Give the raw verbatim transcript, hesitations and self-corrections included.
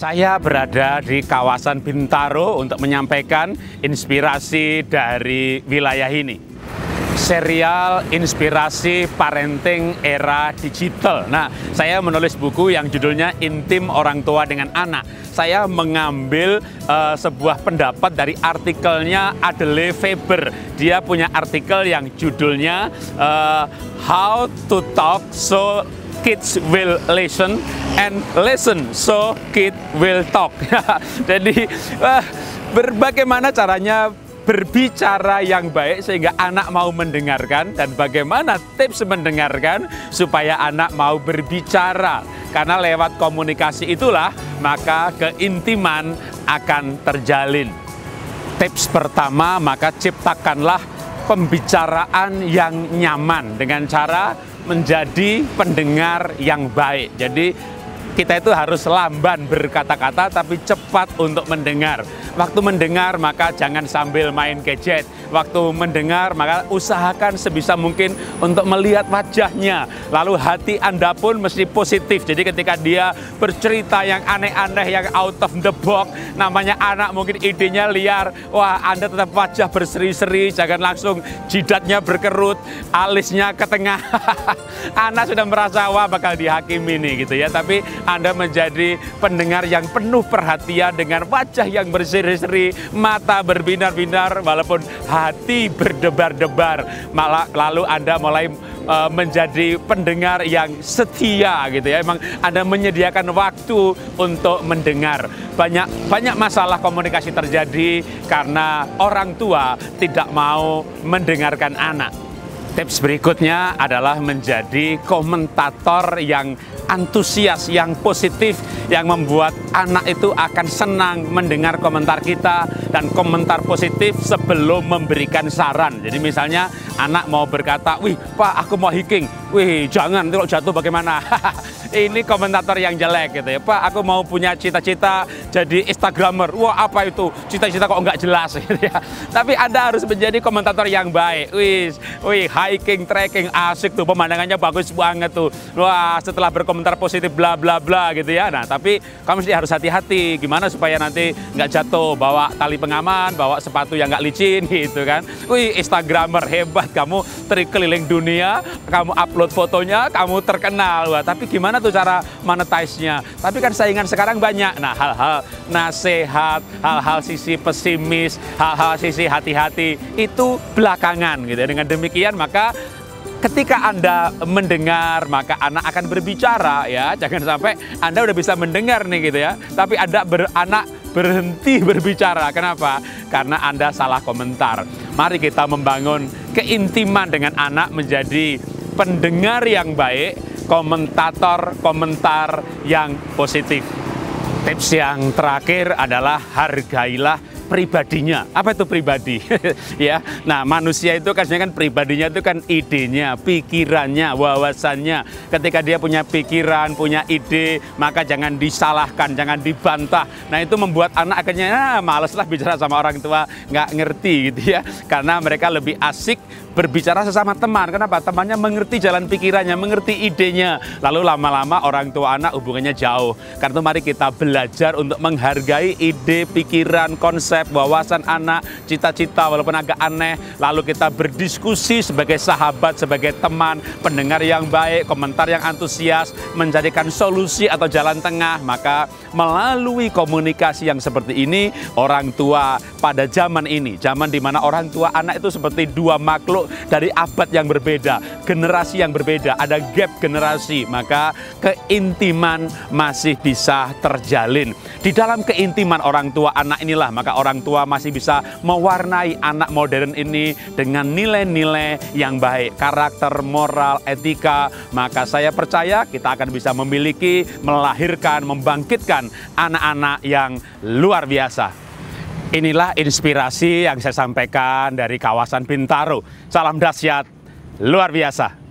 Saya berada di kawasan Bintaro untuk menyampaikan inspirasi dari wilayah ini. Serial inspirasi parenting era digital. Nah, saya menulis buku yang judulnya Intim Orang Tua dengan Anak. Saya mengambil uh, sebuah pendapat dari artikelnya Adele Faber. Dia punya artikel yang judulnya uh, How to Talk So Kids Will Listen and Listen So Kids Will Talk. Jadi uh, bagaimana caranya berbicara yang baik sehingga anak mau mendengarkan, dan bagaimana tips mendengarkan supaya anak mau berbicara. Karena lewat komunikasi itulah maka keintiman akan terjalin. Tips pertama, maka ciptakanlah pembicaraan yang nyaman dengan cara menjadi pendengar yang baik. Jadi kita itu harus lamban berkata-kata tapi cepat untuk mendengar. Waktu mendengar maka jangan sambil main gadget. Waktu mendengar maka usahakan sebisa mungkin untuk melihat wajahnya. Lalu hati Anda pun mesti positif. Jadi ketika dia bercerita yang aneh-aneh, yang out of the box, namanya anak mungkin idenya liar, wah Anda tetap wajah berseri-seri, jangan langsung jidatnya berkerut, alisnya ke tengah. Anak sudah merasa wah bakal dihakimi nih gitu ya. Tapi Anda menjadi pendengar yang penuh perhatian dengan wajah yang berseri-seri, mata berbinar-binar walaupun hati berdebar-debar. Malah lalu Anda mulai uh, menjadi pendengar yang setia gitu ya. Emang Anda menyediakan waktu untuk mendengar. Banyak banyak masalah komunikasi terjadi karena orang tua tidak mau mendengarkan anak. Tips berikutnya adalah menjadi komentator yang antusias, yang positif, yang membuat anak itu akan senang mendengar komentar kita dan komentar positif sebelum memberikan saran. Jadi misalnya anak mau berkata, wih Pak aku mau hiking, wih jangan, kalau jatuh bagaimana? Ini komentator yang jelek gitu ya. Pak aku mau punya cita-cita jadi Instagramer, wah apa itu, cita-cita kok nggak jelas gitu ya. Tapi Anda harus menjadi komentator yang baik. Wih, wih hiking, trekking, asik tuh, pemandangannya bagus banget tuh. Wah setelah berkomentar positif bla bla bla gitu ya. Nah tapi kamu mesti harus hati-hati gimana supaya nanti nggak jatuh, bawa tali pengaman, bawa sepatu yang nggak licin gitu kan. Wih Instagramer hebat, kamu trik keliling dunia, kamu upload fotonya, kamu terkenal. Wah tapi gimana tuh cara monetize-nya? Tapi kan saingan sekarang banyak. Nah hal-hal nasihat, hal-hal sisi pesimis, hal-hal sisi hati-hati itu belakangan gitu ya. Dengan demikian maka ketika Anda mendengar, maka anak akan berbicara ya. Jangan sampai Anda udah bisa mendengar nih gitu ya, tapi Anda ber, anak berhenti berbicara. Kenapa? Karena Anda salah komentar. Mari kita membangun keintiman dengan anak menjadi pendengar yang baik, komentator komentar yang positif. Tips yang terakhir adalah hargailah pribadinya. Apa itu pribadi? Ya, nah manusia itu kan kan pribadinya itu kan idenya, pikirannya, wawasannya. Ketika dia punya pikiran, punya ide, maka jangan disalahkan, jangan dibantah. Nah itu membuat anak akhirnya ah, males lah bicara sama orang tua, nggak ngerti gitu ya. Karena mereka lebih asik berbicara sesama teman. Kenapa? Temannya mengerti jalan pikirannya, mengerti idenya. Lalu lama-lama orang tua anak hubungannya jauh. Karena itu mari kita belajar untuk menghargai ide, pikiran, konsep, wawasan anak, cita-cita walaupun agak aneh. Lalu kita berdiskusi sebagai sahabat, sebagai teman, pendengar yang baik, komentar yang antusias, mencarikan solusi atau jalan tengah. Maka melalui komunikasi yang seperti ini, orang tua pada zaman ini, zaman di mana orang tua anak itu seperti dua makhluk dari abad yang berbeda, generasi yang berbeda, ada gap generasi, maka keintiman masih bisa terjalin. Di dalam keintiman orang tua anak inilah, maka orang tua masih bisa mewarnai anak modern ini dengan nilai-nilai yang baik, karakter, moral, etika. Maka saya percaya kita akan bisa memiliki, melahirkan, membangkitkan anak-anak yang luar biasa. Inilah inspirasi yang saya sampaikan dari kawasan Bintaro. Salam dahsyat, luar biasa.